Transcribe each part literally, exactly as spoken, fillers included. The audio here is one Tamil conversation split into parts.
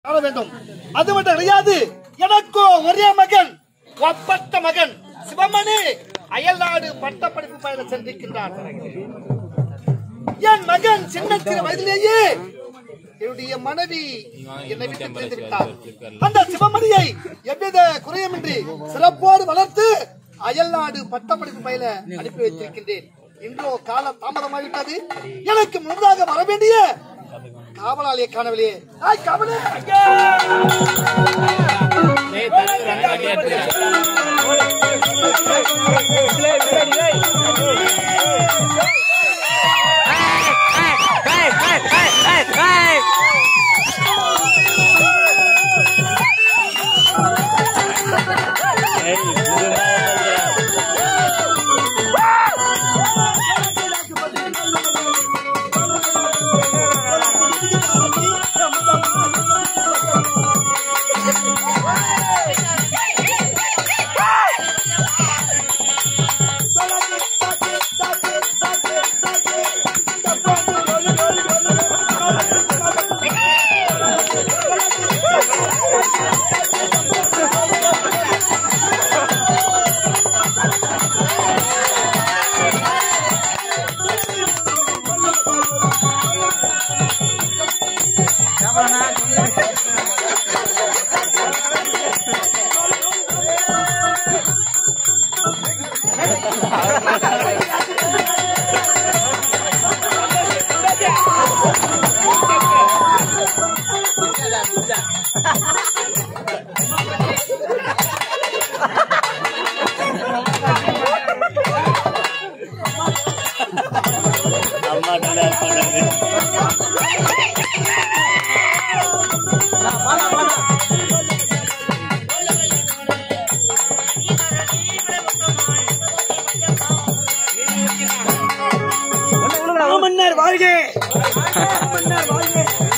ஆள வேண்டும். அது மட்டும் கிடையாது, எனக்கோ ஒரே மகன், ஒப்பற்ற மகன் சிவமணி அயல்நாடு பட்டப்படிப்பு பயில சென்றிருக்கின்றான். என் மகன் சின்ன சிறு வயதிலேயே என்னுடைய மனைவி என்னை விட்டு பிரிந்து விட்டார். அந்த சிவமணியை எவ்வித குறையுமின்றி சிறப்போடு வளர்த்து அயல்நாடு பட்டப்படிப்பு பயில அனுப்பி வைத்திருக்கின்றேன். இன்றோ கால தாமதமாகிவிட்டது. எனக்கு முன்னதாக வர வேண்டிய காவலாளியை காணவில்லையே. காவலே மன்னர் வாழ்க, மன்னர் வாழ்க.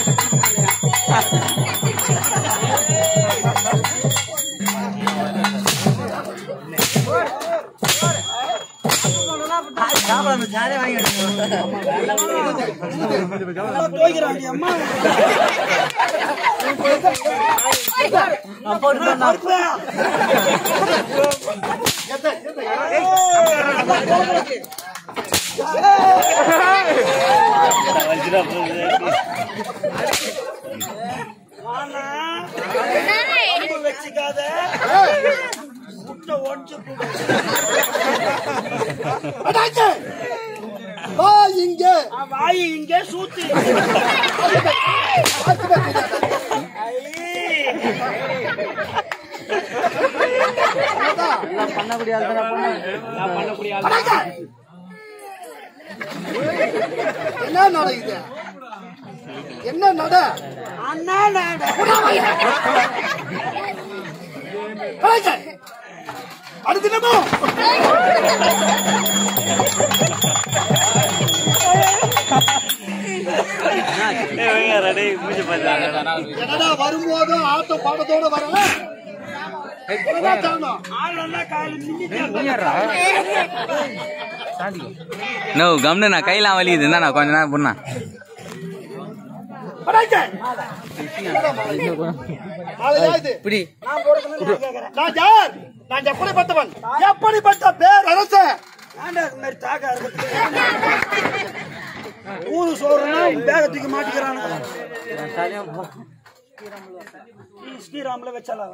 வச்சுக்காத இங்க வாய் இங்க சூத்து பண்ண முடியாது பண்ண முடியாது. என்ன நடக்குது? என்ன நட அண்ணா நட அடுத்த தினமும் என்னடா வரும்போதும் ஆட்டோ பாடத்தோட வரல. நோ கம்னு நான் கையெல்லாம் வலிக்குது இருந்தா நான் கொஞ்ச நேரம் பண்ணா நான் எப்படிப்பட்டவன், எப்படிப்பட்ட பேர் அரச ஊரு சோறுனா பேகத்துக்கு மாட்டிக்கிறானு ஸ்ரீராம்ல வச்சாலாம்.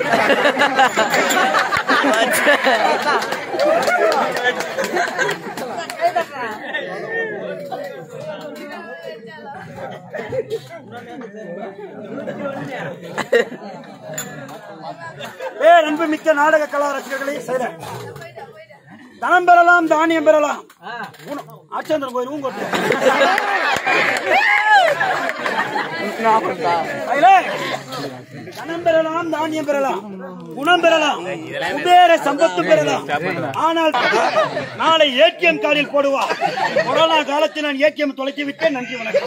ஏ அன்பு மிக்க நாடக கலா ரசிகர்களே, செய்த தனம் பெறலாம் தானியம் பெறலாம். ஆச்சந்திரன் கோயில் ஊங்கோட்டு தனம் பெறலாம் தானியம் பெறலாம், குணம் பெறலாம், குபேர சம்பத்து பெறலாம். ஆனால் நாளை ஏடிஎம் கார்டில் போடுவா. கொரோனா காலத்தில் நான் ஏடிஎம் தொலைத்து விட்டேன். நன்றி வணக்கம்.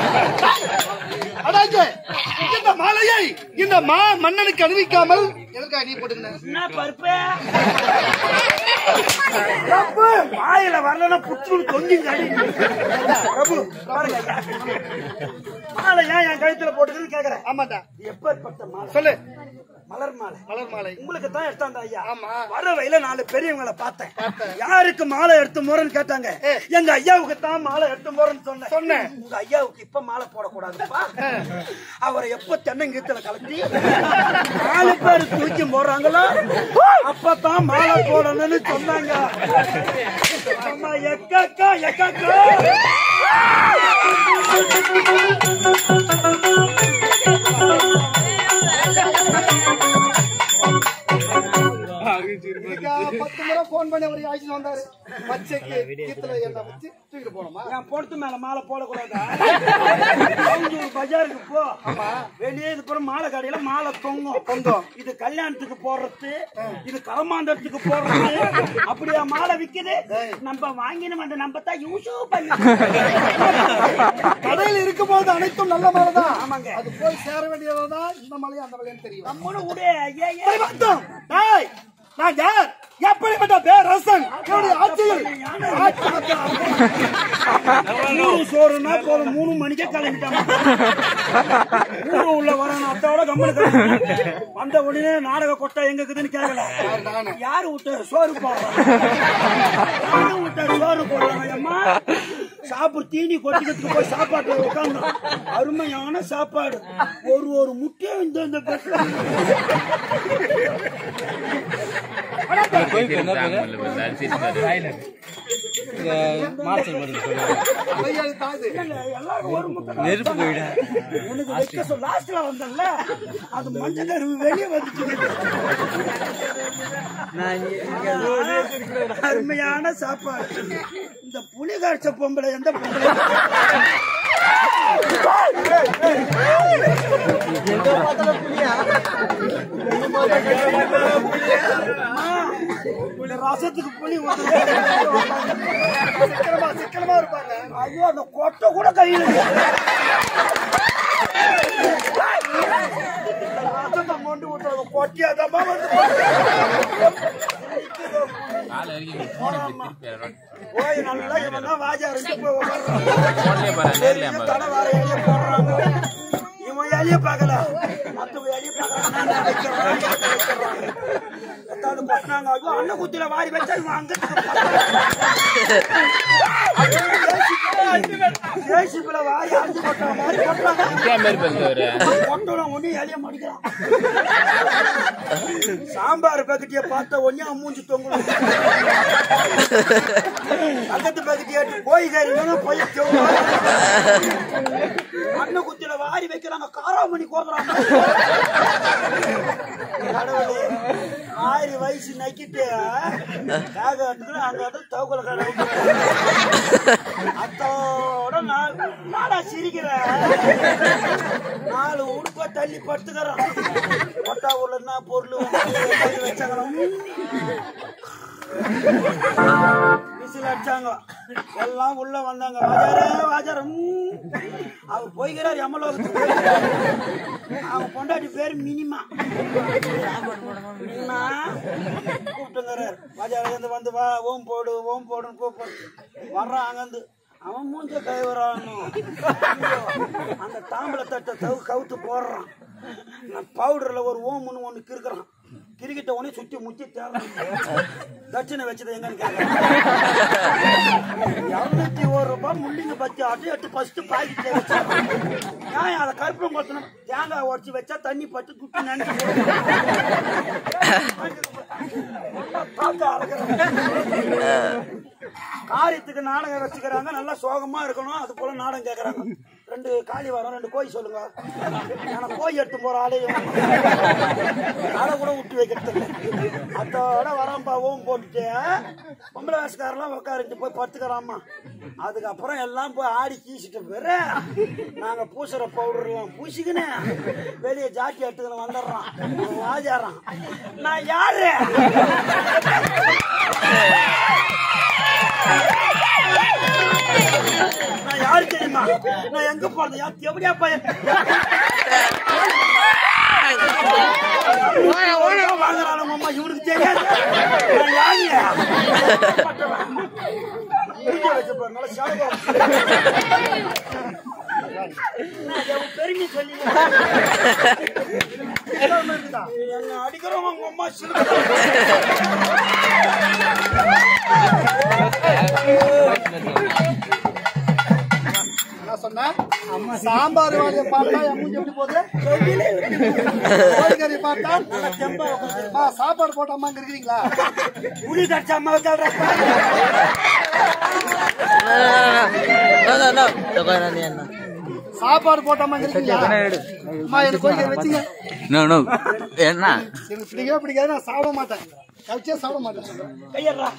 இந்த மாலையை இந்த மா மன்னனுக்கு அறிவிக்காமல் எதற்காக நீ போட்டுங்க? வாயில வரலன்னா புற்று தொங்கிங்க பிரபு மாலை ஏன் என் கழுத்துல போட்டுக்குன்னு கேக்குறேன். ஆமாடா. எப்பேற்பட்ட மாலை சொல்லு. மலர் மாலை. மலர் மாலை உங்களுக்கு தான் எடுத்தாங்க ஐயா. ஆமா. வர வயல நாலு பெரியவங்களை பார்த்தேன். யாருக்கு மாலை எடுத்து போறேன்னு கேட்டாங்க. எங்க ஐயாவுக்கு தான் மாலை எடுத்து போறேன்னு சொன்னேன். சொன்னேன் உங்க ஐயாவுக்கு இப்ப மாலை போடக்கூடாதுப்பா. அவரை எப்ப தென்னங்கீத்துல கலட்டி நாலு பேர் தூக்கி போடுறாங்களோ அப்பதான் மாலை போடணும்னு சொன்னாங்க. அம்மா எக்கா எக்கா பத்து முறை போன் பண்ணி அவரு ஆயிடுச்சு வந்தாரு. பச்சைக்கு கீத்துல என்ன வச்சு தூக்கிட்டு போனோமா? நான் போடுத்து மேல மாலை போடக்கூடாதா? பஜாருக்கு போ. வெளியே இது போற மாலை கடையில மாலை தொங்கும் தொங்கும். இது கல்யாணத்துக்கு போடுறது, இது களமாண்டத்துக்கு போடுறது. அப்படியா மாலை விக்குது? நம்ம வாங்கின அந்த நம்ம தான் யூஸ் பண்ணி கடையில் இருக்கும் போது அனைத்தும் நல்ல மாலை தான். ஆமாங்க. அது போய் சேர வேண்டியதான். இந்த மலையும் அந்த மலையும் தெரியும். நம்மளும் உடைய நான் யார்? எப்படிப்பட்ட பேரரசன்? ஆட்சியில் மூணு சோறுனா போதும் மூணு மணிக்கே கிளம்பிட்டாங்க. ஊரு உள்ள வரணும் அத்தோட கம்மனு வந்த உடனே நாடக கொட்டை எங்க இருக்குதுன்னு கேட்கல. யாரு விட்ட சோறு போடுறாங்க? விட்ட சோறு போடுறாங்க. அம்மா சாப்பிடு தீனி கொட்டிக்கிறதுக்கு போய் சாப்பாட்டு உட்காந்து அருமையான சாப்பாடு. ஒரு ஒரு முட்டையும் இந்த இந்த நெருப்பு போயிட உனக்கு வைக்க சொல். லாஸ்ட்ல வந்தல அது மஞ்சள் கருவு வெளியே வந்துச்சு. அருமையான சாப்பாடு. இந்த புலி காய்ச்ச பொம்பளை எந்த பொம்பளை ரசத்துக்கு புளி சிக்கனமா சிக்கனமா இருப்பாங்க. ஐயோ அந்த கொட்டை கூட கையில் ரசத்தை மொண்டு விட்டுறாங்க. கொட்டியாதமா வந்து போய் நல்லா இவன் வாஜா ரெண்டு போய் தடை வார எலிய போடுறாங்க. இவன் எலிய பார்க்கல மத்தவங்க எலிய பார்க்கறாங்க. அண்ணன் குத்தில வாரி வச்சா இவன் அங்க ஜேசிபில வாரி அடிச்சு போட்டா மாதிரி கொட்டாங்க. ஒண்ணு எலிய மடிக்கிறான். சாம்பார் பேக்கெட்டிய பார்த்த ஒன்னே மூஞ்சி தொங்கணும். பக்கத்து பேக்கெட்டிய போய் கேட்டு போய் அண்ணன் குத்தில வாரி வைக்கிறாங்க. காராமணி கோக்குறாங்க. ஆயிரம் வயசு நக்கிட்டு அங்க தவக்குல கடை அத்தோட நாடா சிரிக்கிற நாலு உடுப்பா தள்ளி படுத்துக்கிறோம். கொட்டா ஊர்ல என்ன பொருள் வச்சாங்க. விசில் அடிச்சாங்க. எல்லாம் உள்ள வந்தாங்க. வாஜாரே வாஜாரம் அவர் போய்கிறார் யமலோகத்துக்கு. அவங்க பொண்டாட்டி பேரு மினிமா. கூப்பிட்டுங்கிறார். வாஜாரேந்து வந்து வா ஓம் போடு ஓம் போடுன்னு கூப்பிடு. வர்றான் அங்கேருந்து. அவன் மூஞ்ச கை வரானு அந்த தாம்பளை தட்டை தவு கவுத்து போடுறான். பவுடர்ல ஒரு ஓம்னு ஒண்ணு கிறுக்குறான். கிரிக்கிட்ட உடனே சுத்தி முத்தி தேவை தட்சிணை வச்சது எங்கன்னு கேட்கறான். இருநூத்தி ஒரு ரூபாய் முள்ளிங்க பத்தி அட்டை எடுத்து ஃபர்ஸ்ட் பாக்கெட்ல வச்சான். ஏன் அதை கருப்பம் கொத்தணும்? தேங்காய் உடச்சி வச்சா தண்ணி பட்டு துப்பி நினைச்சு காரியத்துக்கு நாடகம் வச்சுக்கிறாங்க. நல்லா சோகமா இருக்கணும். அது போல நாடகம் கேட்கறாங்க. ரெண்டு காளி வரும் ரெண்டு கோய் சொல்லுங்க. ஆனா கோய் எடுத்து போற ஆளையும் அதை கூட விட்டு வைக்கிறது. அதோட வரம்பா ஓம் போட்டுட்டு பொம்பளை வேசக்காரெல்லாம் உட்காரிட்டு போய் படுத்துக்கிறாமா. அதுக்கப்புறம் எல்லாம் போய் ஆடி கீசிட்டு போயிரு. நாங்க பூசுற பவுடர் எல்லாம் பூசிக்கின்னு வெளியே ஜாக்கி எடுத்துக்கின்னு வந்துடுறான். வாஜாரான். நான் யாரு? நான் யாரு தெரியுமா? நான் எங்க போறது? எப்படியா பையன் வாங்குறாங்க அம்மா இவனுக்கு தெரியாது. நான் யாரு? பெருமை சொல்லி அடிக்கிறவங்க உங்க அம்மா சாம்பார் வாங்க பார்த்தா மூஞ்சி எப்படி போகுது கோழிக்கறி பார்த்தா சாப்பாடு போட்ட அம்மா இங்க இருக்கிறீங்களா புளி தச்ச அம்மா சாப்பாடு போட்ட அம்மா இருக்கீங்களா அம்மா எனக்கு கோழிக்கறி வச்சுங்க என்ன எனக்கு பிடிக்கவே பிடிக்காது நான் சாப்பிட மாட்டேன் கவிச்சே சாப்பிட மாட்டேன் கையறா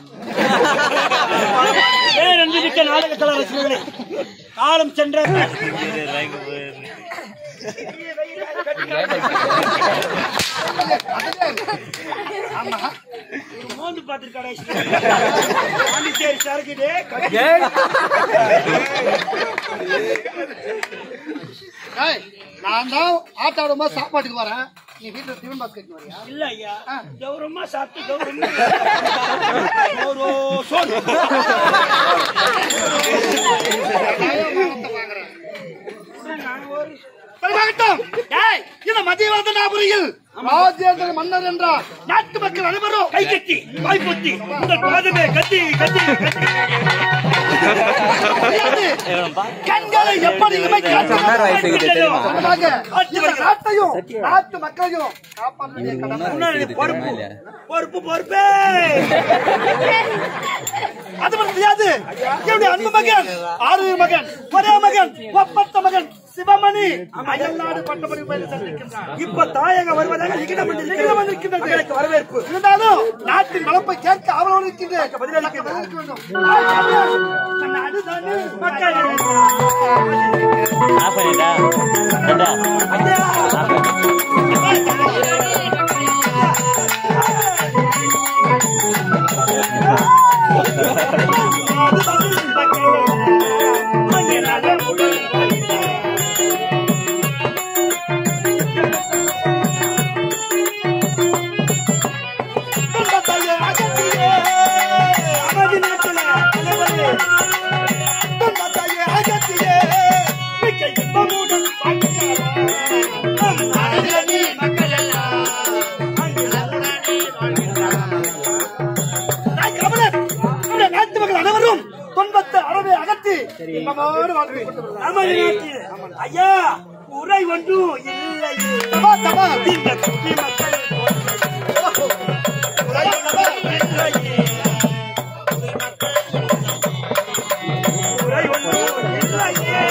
நாடகத்தில் ரசிகர்களே காலம் சென்ற மோந்து பார்த்திருக்காரு பாண்டிச்சேரி சரக்குதே நான் தான் ஆட்டாடும் போது சாப்பாட்டுக்கு வரேன் நீ வீட்டுல டிஃபன் பாக்ஸ் கட்டி வரியா இல்ல ஐயா கௌரவமா சாப்பிட்டு கௌரவமா சோறு இந்த மத்தியவாதனாபுரியில் ராஜேந்திர மன்னர் என்றார் நாட்டு மக்கள் அனைவரும் கை கட்டி வாய் பொத்தி உங்கள் பாதமே கத்தி கத்தி கண்களை எப்படி நாட்டையும் நாட்டு மக்களையும் காப்பாற்ற பொறுப்பு பொறுப்பு பொறுப்பே அது முடியாது என்னுடைய அன்பு மகன் ஆறு மகன் ஒரே மகன் ஒப்பத்த மகன் சிவமணி அயல்நாடு பட்டப்படி பயிர் சந்திக்கின்றார். இப்ப தாயகம் வருவதாக லிகிதம் வந்திருக்கின்றது. எனக்கு வரவேற்பு இருந்தாலும் நாட்டின் வளப்பை கேட்க அவரோடு இருக்கின்றேன். பதிலளிக்க வேண்டும். ஐயா உரை ஒன்றும் இல்லை உரை ஒன்றும் இல்லையே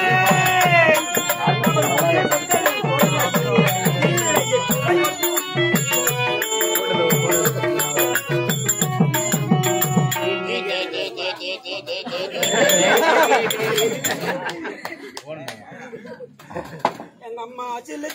எங்க அம்மா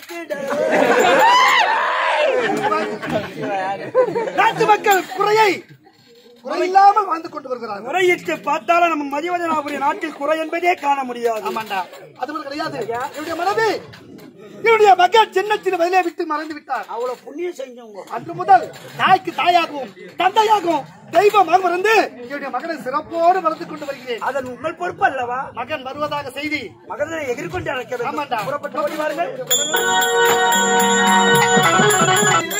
நாட்டு மக்கள் குறையை குறையில்லாமல் வாழ்ந்து கொண்டு வருகிறார். முறையிட்டு பார்த்தாலும் நம்ம மதிவதனாபுரி நாட்டில் குறை என்பதே காண முடியாது. ஆமாண்டா அது கிடையாது. என்னுடைய மனது என்னுடைய மகன் சின்ன சின்ன வயலே விட்டு மறைந்து விட்டார். அவ்வளவு புண்ணியம் செஞ்சவங்க அன்று முதல் தாய்க்கு தாயாகவும் தந்தையாகவும் தெய்வமாக மறந்து என்னுடைய மகனை சிறப்போடு வளர்த்து கொண்டு வருகிறேன். அதன் உங்கள் பொறுப்பு அல்லவா? மகன் வருவதாக செய்தி மகனை எதிர்கொண்டு அழைக்க வேண்டும். ஆமாண்டா புறப்பட்டு ஓடி வாருங்கள்.